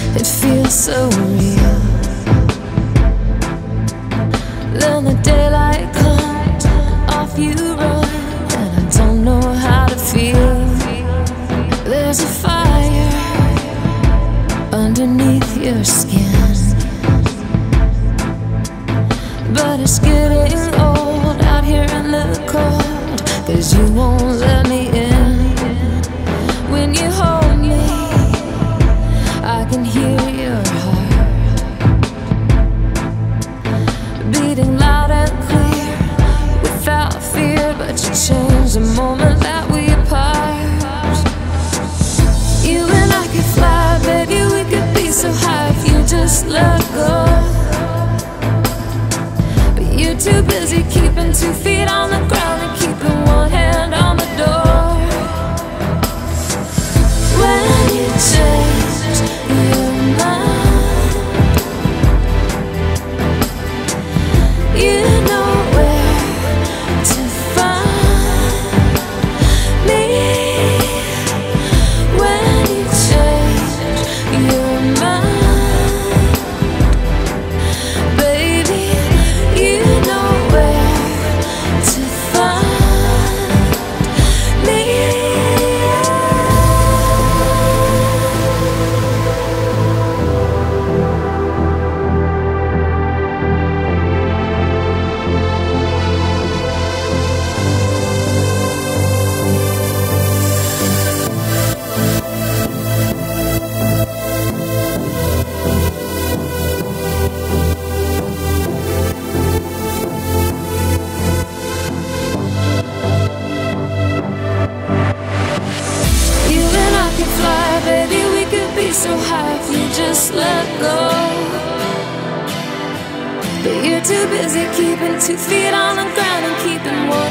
it feels so real. Then the daylight comes and off you run, and I don't know how to feel. There's a fire underneath your skin, but it's getting old out here in the cold, 'cause you won't let me in. When you hold me, I can hear your heart beating loud and clear without fear. But you change the moment that we part. You and I could fly, baby, we could be so high if you just let go. But you're too busy keeping 2 feet on the ground and keeping one hand on the door. When you change your mind, you know where to find me. When you change your mind, baby, you know where to find me. So high if you just let go. But you're too busy keeping 2 feet on the ground and keeping one